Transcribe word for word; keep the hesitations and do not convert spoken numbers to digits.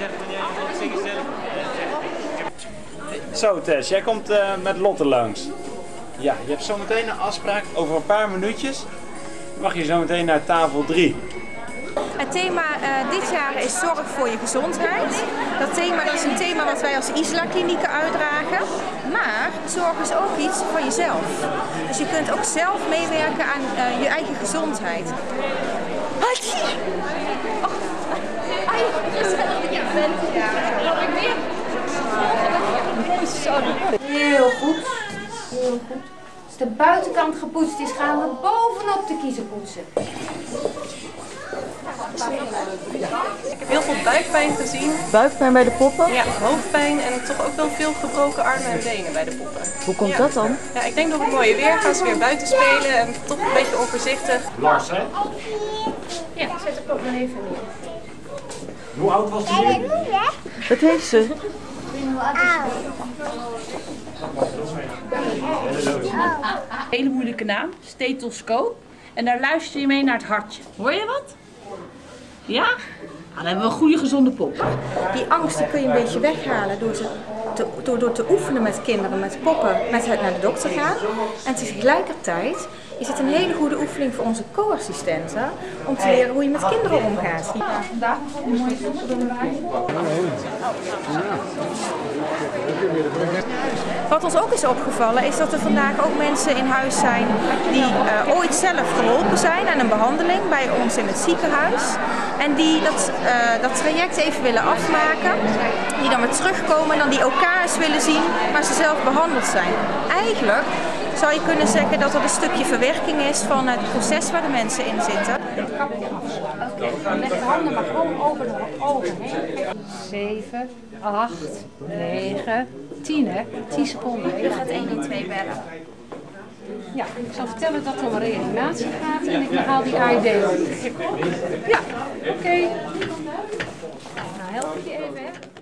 zegt van jij moet zeker zelf. Zo Tess, jij komt uh, met Lotte langs. Ja, je hebt zometeen een afspraak over een paar minuutjes. Mag je zo meteen naar tafel drie. Het thema uh, dit jaar is zorg voor je gezondheid. Dat thema dat is een thema wat wij als Isla-klinieken uitdragen. Maar zorg is ook iets van jezelf. Dus je kunt ook zelf meewerken aan uh, je eigen gezondheid. Heel goed. Heel goed. Als de buitenkant gepoetst is, gaan we bovenop de kiezen poetsen. Ik heb heel veel buikpijn gezien. Buikpijn bij de poppen? Ja, hoofdpijn en toch ook wel veel gebroken armen en benen bij de poppen. Hoe komt ja. dat dan? Ja, ik denk door het mooie weer gaan ze weer buiten spelen en toch een beetje onvoorzichtig. Lars, hè? Ja, zet de pop dan even neer. Hoe oud was die? Dat heeft ze. Hele moeilijke naam, stethoscoop. En daar luister je mee naar het hartje. Hoor je wat? Ja? Dan hebben we een goede gezonde pop. Die angst die kun je een beetje weghalen door te, te, door, door te oefenen met kinderen, met poppen, met het naar de dokter gaan. En tegelijkertijd is het een hele goede oefening voor onze co-assistenten om te leren hoe je met kinderen omgaat. Ja, vandaag nog een mooie poppen door de wijn. Wat ons ook is opgevallen is dat er vandaag ook mensen in huis zijn die uh, ooit zelf geholpen zijn aan een behandeling bij ons in het ziekenhuis. En die dat, uh, dat traject even willen afmaken, die dan weer terugkomen en dan die elkaar eens willen zien waar ze zelf behandeld zijn. Eigenlijk zou je kunnen zeggen dat dat een stukje verwerking is van het proces waar de mensen in zitten. Oké, leg de handen maar gewoon over de ogen heen. zeven, acht, negen, tien hè? tien seconden. Je gaat één en twee bellen. Ja, ik zal vertellen dat er om een reanimatie gaat en ik haal die A I D. Ja, oké. Okay. Nou, help ik je even hè.